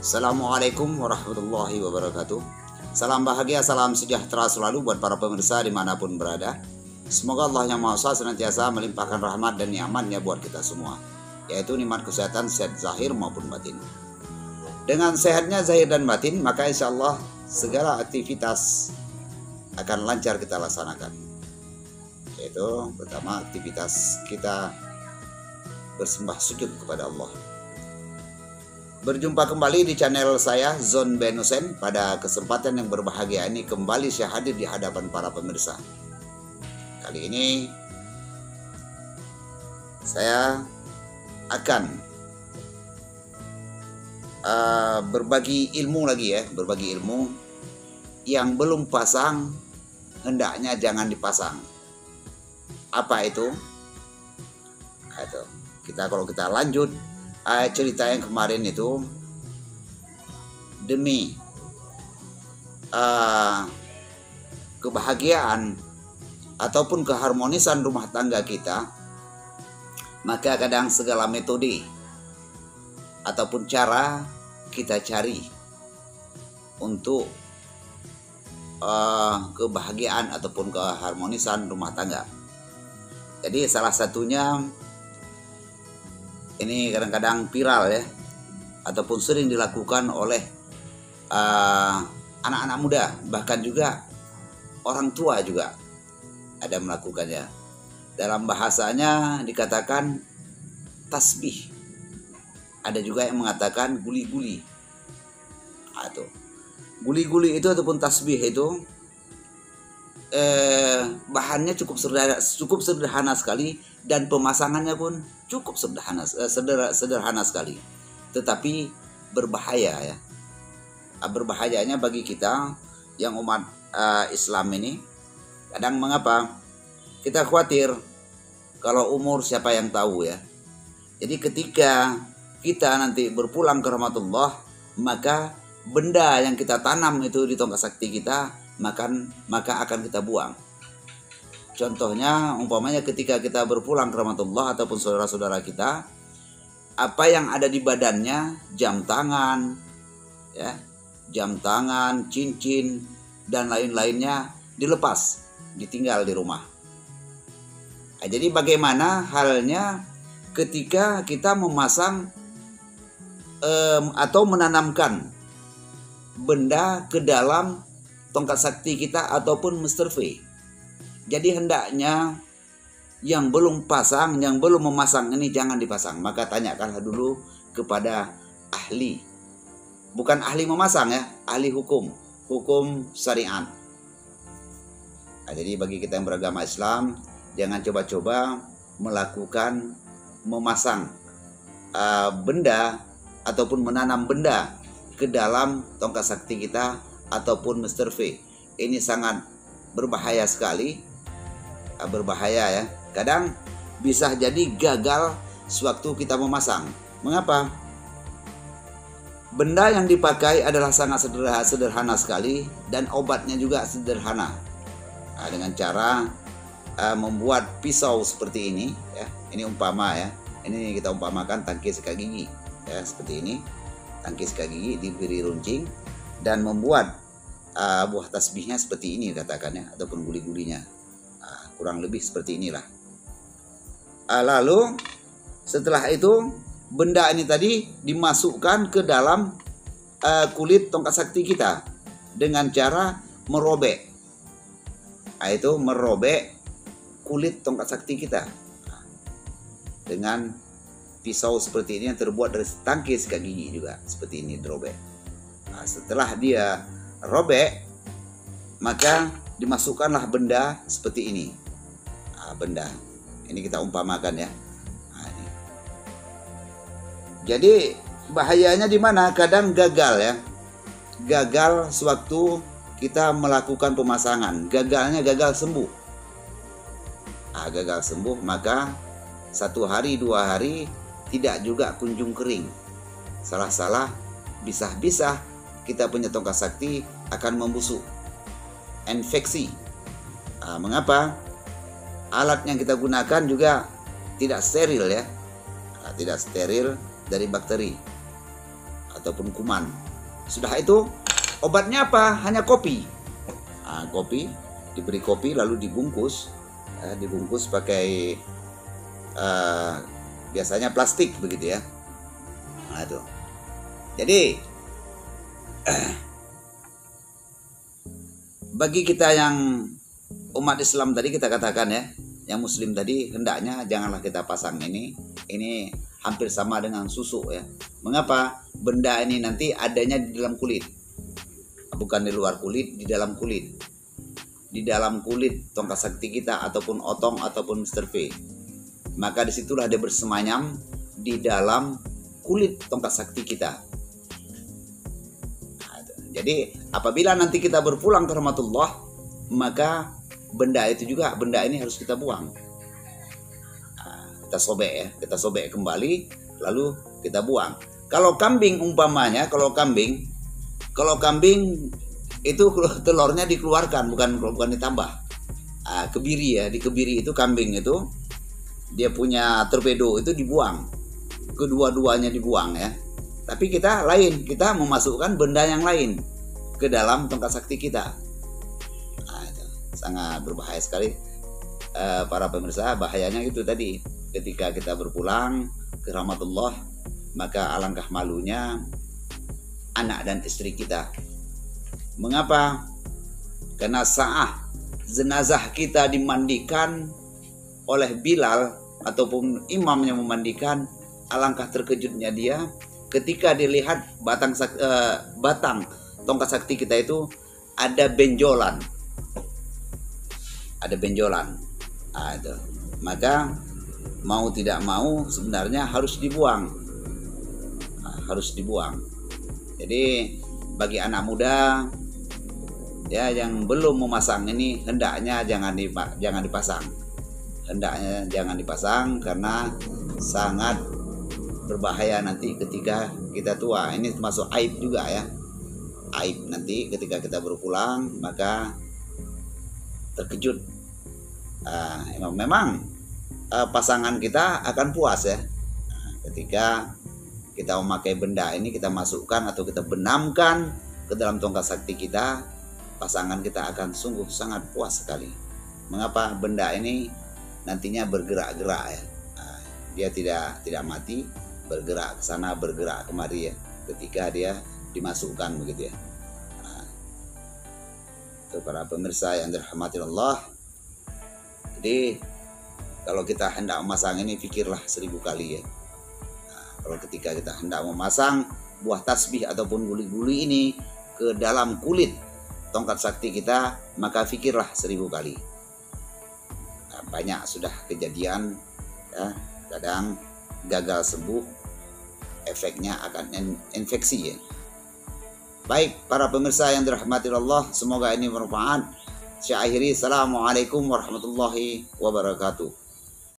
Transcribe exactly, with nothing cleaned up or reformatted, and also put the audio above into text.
Assalamualaikum warahmatullahi wabarakatuh. Salam bahagia, salam sejahtera selalu buat para pemirsa dimanapun berada. Semoga Allah Yang Maha Esa senantiasa melimpahkan rahmat dan nikmatnya buat kita semua, yaitu nikmat kesehatan sehat zahir maupun batin. Dengan sehatnya zahir dan batin, maka insya Allah segala aktivitas akan lancar kita laksanakan. Yaitu pertama, aktivitas kita bersembah sujud kepada Allah. Berjumpa kembali di channel saya Zon Ben Hussein. Pada kesempatan yang berbahagia ini kembali saya hadir di hadapan para pemirsa. Kali ini saya akan uh, berbagi ilmu lagi ya, berbagi ilmu yang belum pasang hendaknya jangan dipasang. Apa itu? Itu kita kalau kita lanjut uh, cerita yang kemarin itu, demi uh, kebahagiaan ataupun keharmonisan rumah tangga kita, maka kadang segala metode ataupun cara kita cari untuk uh, kebahagiaan ataupun keharmonisan rumah tangga. Jadi salah satunya ini kadang-kadang viral ya, ataupun sering dilakukan oleh uh, anak-anak muda, bahkan juga orang tua juga ada melakukannya. Dalam bahasanya dikatakan tasbih, ada juga yang mengatakan guli-guli. Atau guli-guli itu ataupun tasbih itu eh, bahannya cukup sederhana, cukup sederhana sekali, dan pemasangannya pun cukup sederhana, sederhana, sederhana sekali, tetapi berbahaya ya. Berbahayanya bagi kita yang umat uh, Islam ini, kadang mengapa kita khawatir kalau umur siapa yang tahu ya. Jadi ketika kita nanti berpulang ke rahmatullah, maka benda yang kita tanam itu di tongkat sakti kita, maka maka akan kita buang. Contohnya umpamanya ketika kita berpulang ke rahmatullah ataupun saudara-saudara kita, apa yang ada di badannya, jam tangan ya, jam tangan, cincin dan lain-lainnya dilepas, ditinggal di rumah. Nah, jadi bagaimana halnya ketika kita memasang um, atau menanamkan benda ke dalam tongkat sakti kita ataupun Mister V. Jadi hendaknya yang belum pasang, yang belum memasang ini jangan dipasang. Maka tanyakanlah dulu kepada ahli. Bukan ahli memasang ya, ahli hukum, hukum syariat. Nah, jadi bagi kita yang beragama Islam, jangan coba-coba melakukan memasang uh, benda ataupun menanam benda ke dalam tongkat sakti kita ataupun Mister V. Ini sangat berbahaya sekali. Berbahaya ya. Kadang bisa jadi gagal sewaktu kita memasang. Mengapa? Benda yang dipakai adalah sangat sederhana, sederhana sekali, dan obatnya juga sederhana. Nah, dengan cara uh, membuat pisau seperti ini ya. Ini umpama ya. Ini kita umpamakan tangki sikat gigi ya, seperti ini. Tangki sikat gigi diberi runcing dan membuat uh, buah tasbihnya seperti ini katakannya, ataupun guli-gulinya. Nah, kurang lebih seperti inilah. Uh, lalu setelah itu benda ini tadi dimasukkan ke dalam uh, kulit tongkat sakti kita dengan cara merobek. Nah, itu merobek kulit tongkat sakti kita nah, dengan pisau seperti ini yang terbuat dari tangki sikat gigi juga seperti ini dirobek. Nah, setelah dia robek, maka dimasukkanlah benda seperti ini. Nah, benda ini kita umpamakan ya. Nah, ini. Jadi bahayanya di mana? Kadang gagal ya. Gagal sewaktu kita melakukan pemasangan. Gagalnya gagal sembuh. Nah, gagal sembuh, maka satu hari dua hari tidak juga kunjung kering. Salah-salah, bisa-bisa kita punya tongkat sakti akan membusuk, infeksi. Nah, mengapa? Alat yang kita gunakan juga tidak steril ya, nah, tidak steril dari bakteri. ataupun kuman. Sudah itu obatnya apa? Hanya kopi. Nah, kopi, diberi kopi lalu dibungkus, ya, dibungkus pakai uh, biasanya plastik begitu ya. Nah itu. Jadi bagi kita yang umat Islam tadi kita katakan ya, yang Muslim tadi hendaknya janganlah kita pasang ini. Ini hampir sama dengan susu ya. Mengapa? Benda ini nanti adanya di dalam kulit, bukan di luar kulit, di dalam kulit. Di dalam kulit tongkat sakti kita ataupun otong ataupun Mister V. Maka disitulah dia bersemayam di dalam kulit tongkat sakti kita. Nah, jadi apabila nanti kita berpulang ke rahmatullah, maka benda itu juga, benda ini harus kita buang. Nah, kita sobek ya, kita sobek kembali, lalu kita buang. Kalau kambing umpamanya, kalau kambing, kalau kambing itu telurnya dikeluarkan, bukan bukan ditambah. Nah, kebiri ya, di kebiri itu kambing itu dia punya torpedo itu dibuang, kedua-duanya dibuang ya. Tapi kita lain, kita memasukkan benda yang lain ke dalam tongkat sakti kita. Nah, itu sangat berbahaya sekali uh, para pemirsa. Bahayanya itu tadi, ketika kita berpulang ke rahmatullah, maka alangkah malunya anak dan istri kita. Mengapa? Karena saat jenazah kita dimandikan oleh Bilal ataupun imam yang memandikan, alangkah terkejutnya dia ketika dilihat batang uh, batang tongkat sakti kita itu ada benjolan, ada benjolan. Nah, itu. Maka mau tidak mau sebenarnya harus dibuang, nah, harus dibuang. Jadi bagi anak muda ya yang belum memasang ini, hendaknya jangan dipa jangan dipasang. Hendaknya jangan dipasang karena sangat berbahaya nanti ketika kita tua. Ini termasuk aib juga ya. Aib nanti ketika kita berpulang, maka terkejut. Uh, memang uh, pasangan kita akan puas ya. Nah, ketika kita memakai benda ini, kita masukkan atau kita benamkan ke dalam tongkat sakti kita, pasangan kita akan sungguh sangat puas sekali. Mengapa? Benda ini nantinya bergerak-gerak ya. Nah, dia tidak tidak mati, bergerak ke sana, bergerak kemari ya, ketika dia dimasukkan begitu ya. Nah, itu para pemirsa yang dirahmati Allah. Jadi kalau kita hendak memasang ini, pikirlah seribu kali ya. Nah, kalau ketika kita hendak memasang buah tasbih ataupun guli-guli ini ke dalam kulit tongkat sakti kita, maka fikirlah seribu kali. Nah, banyak sudah kejadian ya, kadang gagal sembuh, efeknya akan infeksi ya. Baik para pemirsa yang dirahmati Allah, semoga ini bermanfaat. Saya akhiri, assalamualaikum warahmatullahi wabarakatuh.